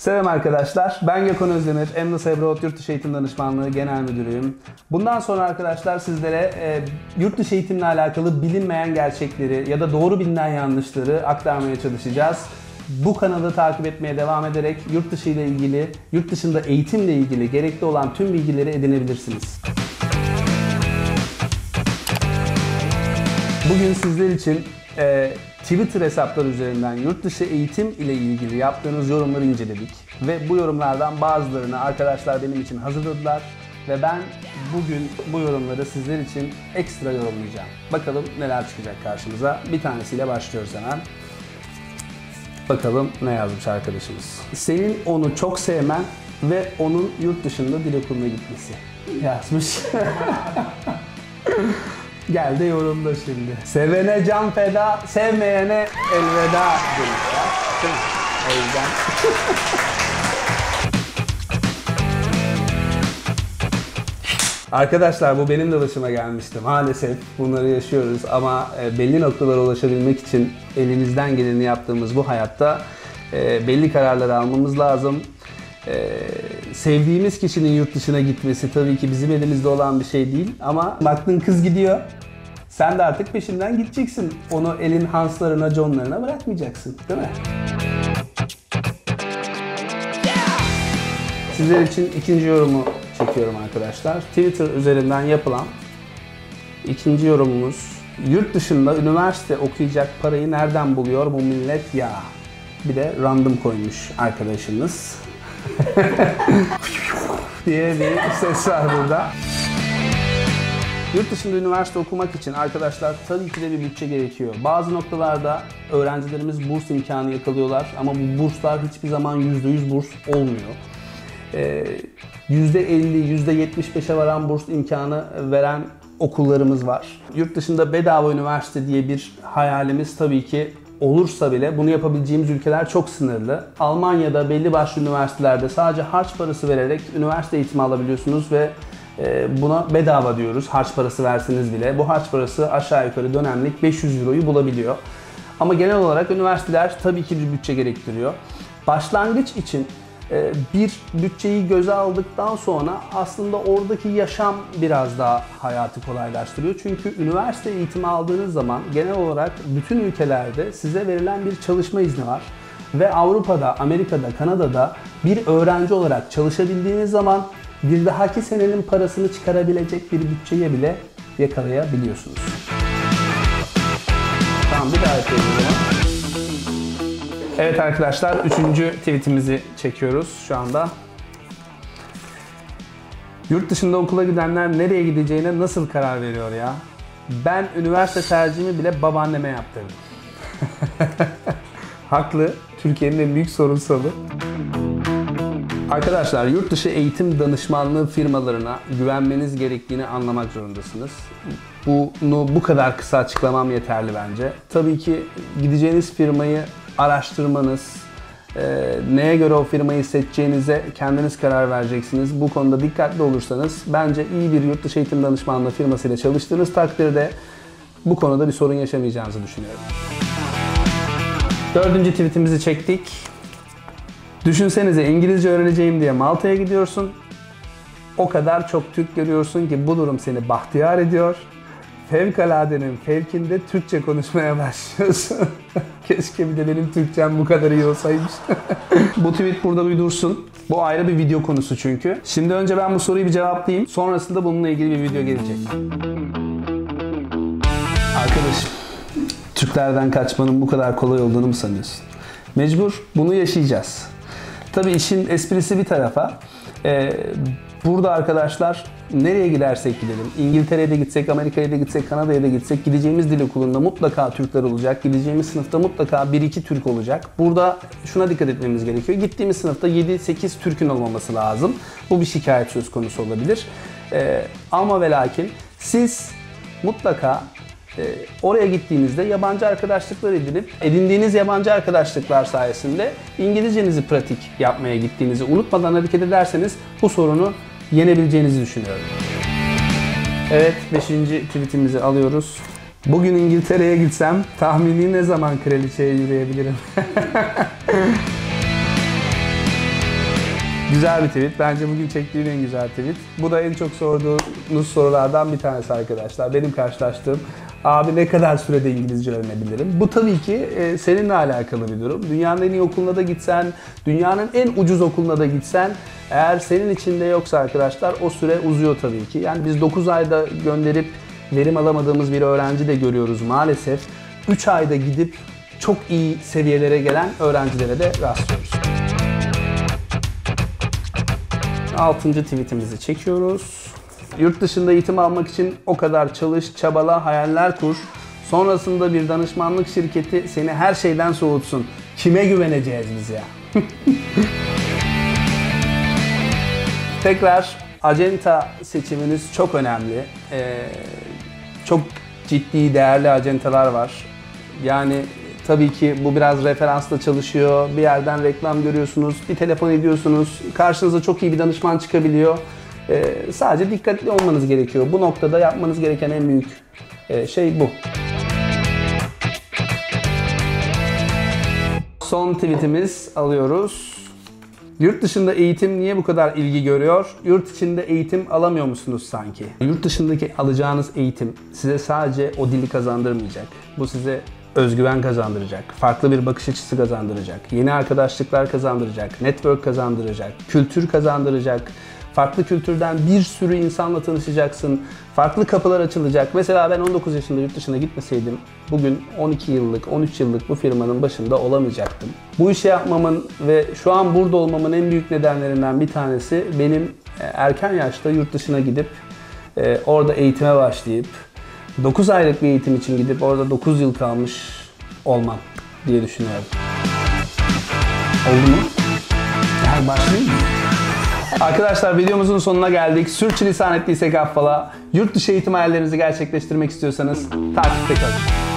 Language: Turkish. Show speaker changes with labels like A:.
A: Selam arkadaşlar, ben Gökhan Özdemir, Emlak Abroad Yurtdışı Eğitim Danışmanlığı Genel Müdürüyüm. Bundan sonra arkadaşlar sizlere yurtdışı eğitimle alakalı bilinmeyen gerçekleri ya da doğru bilinen yanlışları aktarmaya çalışacağız. Bu kanalı takip etmeye devam ederek yurt dışı ile ilgili, yurt dışında eğitimle ilgili gerekli olan tüm bilgileri edinebilirsiniz. Bugün sizler için Twitter hesapları üzerinden yurt dışı eğitim ile ilgili yaptığınız yorumları inceledik. Ve bu yorumlardan bazılarını arkadaşlar benim için hazırladılar. Ve ben bugün bu yorumları sizler için ekstra yorumlayacağım. Bakalım neler çıkacak karşımıza. Bir tanesiyle başlıyoruz hemen. Bakalım ne yazmış arkadaşımız. Senin onu çok sevmen ve onun yurt dışında dil okuluna gitmesi yazmış. Gel de yorumda şimdi. Sevene can feda, sevmeyene elveda demiş ya. Değil mi? O yüzden. Arkadaşlar bu benim de başıma gelmişti. Maalesef bunları yaşıyoruz ama belli noktalara ulaşabilmek için elimizden geleni yaptığımız bu hayatta belli kararlar almamız lazım. Sevdiğimiz kişinin yurt dışına gitmesi tabii ki bizim elimizde olan bir şey değil ama baktın kız gidiyor. Sen de artık peşinden gideceksin. Onu elin Hans'larına, John'larına bırakmayacaksın, değil mi? Sizler için ikinci yorumu çekiyorum arkadaşlar. Twitter üzerinden yapılan ikinci yorumumuz. Yurt dışında üniversite okuyacak parayı nereden buluyor bu millet ya? Bir de random koymuş arkadaşımız. diye bir ses var burada. Yurt dışında üniversite okumak için arkadaşlar tabii ki de bir bütçe gerekiyor. Bazı noktalarda öğrencilerimiz burs imkanı yakalıyorlar ama bu burslar hiçbir zaman %100 burs olmuyor. %50, %75'e varan burs imkanı veren okullarımız var. Yurt dışında bedava üniversite diye bir hayalimiz tabii ki olursa bile bunu yapabileceğimiz ülkeler çok sınırlı. Almanya'da belli başlı üniversitelerde sadece harç parası vererek üniversite eğitimi alabiliyorsunuz ve buna bedava diyoruz. Harç parası verseniz bile. Bu harç parası aşağı yukarı dönemlik 500 euroyu bulabiliyor. Ama genel olarak üniversiteler tabii ki bir bütçe gerektiriyor. Başlangıç için bir bütçeyi göze aldıktan sonra aslında oradaki yaşam biraz daha hayatı kolaylaştırıyor. Çünkü üniversite eğitimi aldığınız zaman genel olarak bütün ülkelerde size verilen bir çalışma izni var. Ve Avrupa'da, Amerika'da, Kanada'da bir öğrenci olarak çalışabildiğiniz zaman bir dahaki senenin parasını çıkarabilecek bir bütçeye bile yakalayabiliyorsunuz. Tamam, bir daha yapıyoruz o zaman. Evet arkadaşlar, üçüncü tweetimizi çekiyoruz şu anda. Yurt dışında okula gidenler nereye gideceğine nasıl karar veriyor ya? Ben üniversite tercihimi bile babaanneme yaptırdım. Haklı. Türkiye'nin en büyük sorunsalı. Arkadaşlar, yurt dışı eğitim danışmanlığı firmalarına güvenmeniz gerektiğini anlamak zorundasınız. Bunu bu kadar kısa açıklamam yeterli bence. Tabii ki gideceğiniz firmayı araştırmanız, neye göre o firmayı seçeceğinize kendiniz karar vereceksiniz. Bu konuda dikkatli olursanız bence iyi bir yurt dışı eğitim danışmanlığı firmasıyla çalıştığınız takdirde bu konuda bir sorun yaşamayacağınızı düşünüyorum. Dördüncü tweetimizi çektik. Düşünsenize İngilizce öğreneceğim diye Malta'ya gidiyorsun. O kadar çok Türk görüyorsun ki bu durum seni bahtiyar ediyor. Fevkaladenin fevkinde Türkçe konuşmaya başlıyorsun. Keşke bir de benim Türkçem bu kadar iyi olsaymış. Bu tweet burada uydursun. Bu ayrı bir video konusu çünkü. Şimdi önce ben bu soruyu bir cevaplayayım. Sonrasında bununla ilgili bir video gelecek. Arkadaşım, Türklerden kaçmanın bu kadar kolay olduğunu mu sanıyorsun? Mecbur bunu yaşayacağız. Tabii işin esprisi bir tarafa. Burada arkadaşlar nereye gidersek gidelim, İngiltere'ye de gitsek, Amerika'ya da gitsek, Kanada'ya da gitsek gideceğimiz dil okulunda mutlaka Türkler olacak. Gideceğimiz sınıfta mutlaka 1-2 Türk olacak. Burada şuna dikkat etmemiz gerekiyor. Gittiğimiz sınıfta 7-8 Türk'ün olmaması lazım. Bu bir şikayet söz konusu olabilir. Ama ve lakin siz mutlaka oraya gittiğinizde yabancı arkadaşlıklar edindiğiniz yabancı arkadaşlıklar sayesinde İngilizcenizi pratik yapmaya gittiğinizi unutmadan hareket ederseniz bu sorunu yenebileceğinizi düşünüyorum. Evet, 5. tweetimizi alıyoruz. Bugün İngiltere'ye gitsem tahmini ne zaman kraliçeye yürüyebilirim? Güzel bir tweet. Bence bugün çektiğim en güzel tweet. Bu da en çok sorduğunuz sorulardan bir tanesi arkadaşlar. Benim karşılaştığım, abi ne kadar sürede İngilizce öğrenebilirim? Bu tabii ki seninle alakalı bir durum. Dünyanın en iyi okuluna da gitsen, dünyanın en ucuz okuluna da gitsen, eğer senin içinde yoksa arkadaşlar o süre uzuyor tabii ki. Yani biz 9 ayda gönderip verim alamadığımız bir öğrenci de görüyoruz maalesef. 3 ayda gidip çok iyi seviyelere gelen öğrencilere de rastlıyoruz. 6. tweetimizi çekiyoruz. Yurt dışında eğitim almak için o kadar çalış, çabala, hayaller kur. Sonrasında bir danışmanlık şirketi seni her şeyden soğutsun. Kime güveneceğiz biz ya? Tekrar acenta seçiminiz çok önemli. Çok ciddi, değerli acentalar var. Yani tabii ki bu biraz referansla çalışıyor. Bir yerden reklam görüyorsunuz, bir telefon ediyorsunuz. Karşınıza çok iyi bir danışman çıkabiliyor. Sadece dikkatli olmanız gerekiyor. Bu noktada yapmanız gereken en büyük şey bu. Son tweetimiz alıyoruz. Yurt dışında eğitim niye bu kadar ilgi görüyor? Yurt içinde eğitim alamıyor musunuz sanki? Yurt dışındaki alacağınız eğitim size sadece o dili kazandırmayacak. Bu size özgüven kazandıracak, farklı bir bakış açısı kazandıracak, yeni arkadaşlıklar kazandıracak, network kazandıracak, kültür kazandıracak. Farklı kültürden bir sürü insanla tanışacaksın. Farklı kapılar açılacak. Mesela ben 19 yaşında yurt dışına gitmeseydim bugün 12 yıllık, 13 yıllık bu firmanın başında olamayacaktım. Bu işi yapmamın ve şu an burada olmamın en büyük nedenlerinden bir tanesi benim erken yaşta yurt dışına gidip orada eğitime başlayıp 9 aylık bir eğitim için gidip orada 9 yıl kalmış olmam diye düşünüyorum. Oldu mu? Yani başlayayım mı? Arkadaşlar videomuzun sonuna geldik. Sürçülisan ettiysek affola. Yurt dışı eğitim hayallerinizi gerçekleştirmek istiyorsanız takipte kalın.